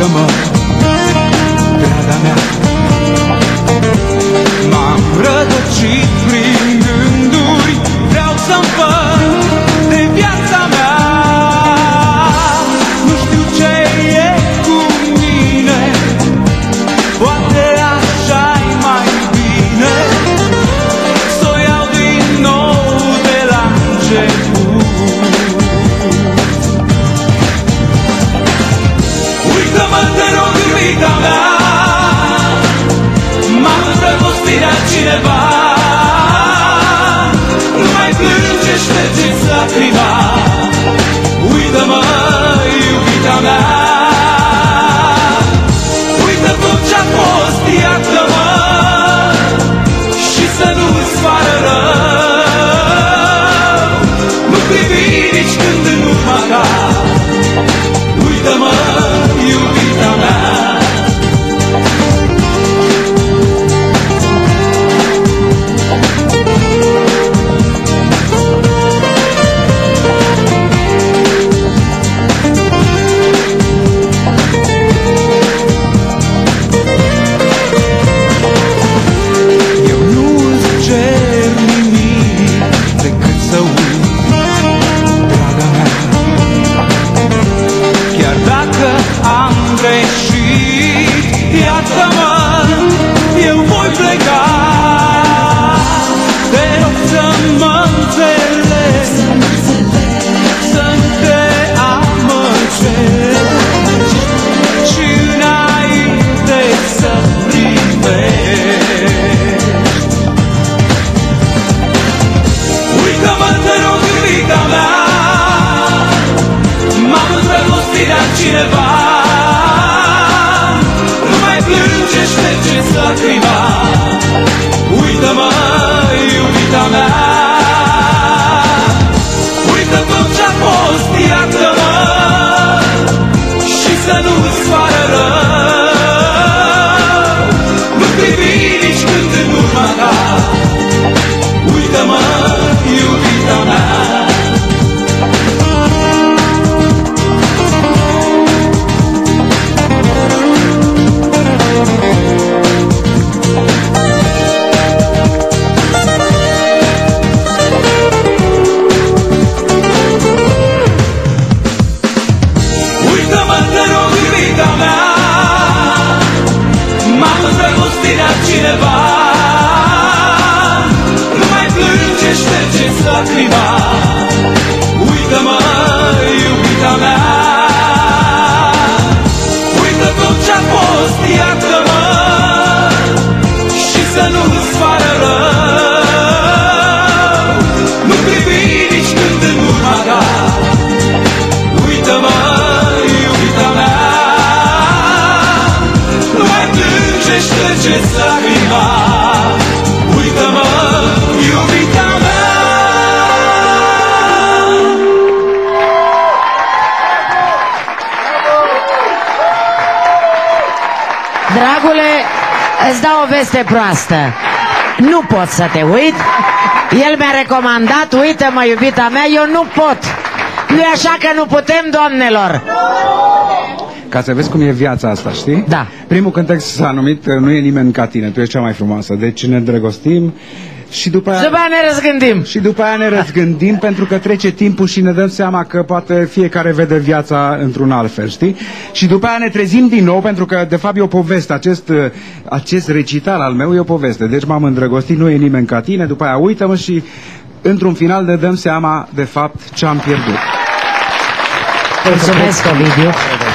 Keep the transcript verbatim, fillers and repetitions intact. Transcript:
uită-mă, draga mea. M-am rătăcit prin gânduri, vreau să-mi văd de viața mea. Nu știu ce e cu mine, poate așa-i mai bine să o iau din nou de la început. Uită-mă, te rog, iubita mea, m-am îndrăgostit de cineva. Nu mai plânge, ștergeți lacrima. Uită-mă, iubita mea, uită tot ce-a fost, iartă-mă și să nu-ți pară rău. Nu privi nici când în urma ta. Uită-mă, iubita mea. Cineva, nu mai plânge, ștergeți lacrima. Uită-mă, iubita mea, uită tot ce-a fost, iartă-mă și să nu-ți pară rău. Nu privi nici când în urma ta. Uită-mă, iubita mea. Cineva, nu mai plânge, ștergeți lacrima. Uită-mă, iubita mea, uită tot ce-a fost, iartă-mă și să nu-ți pară rău. Nu privi nici când în urma ta. Uită-mă, iubita mea, nu mai plânge, ștergeți lacrima. Uită-mă, iubita mea. Dragule, îți dau o veste proastă. Nu pot să te uit. El mi-a recomandat, uită-mă, iubita mea, eu nu pot. Nu-i așa că nu putem, doamnelor? Ca să vezi cum e viața asta, știi? Da. Primul cântec s-a numit Nu e nimeni ca tine, tu ești cea mai frumoasă. Deci ne îndrăgostim și după aia... După aia ne răzgândim. Și după aia ne răzgândim pentru că trece timpul și ne dăm seama că poate fiecare vede viața într-un alt fel, știi? Și după aia ne trezim din nou pentru că de fapt e o poveste. Acest, acest recital al meu e o poveste. Deci m-am îndrăgostit, nu e nimeni ca tine, după aia uită-mă și într-un final ne dăm seama de fapt ce am pierdut. Mulțumesc, Ovidiu.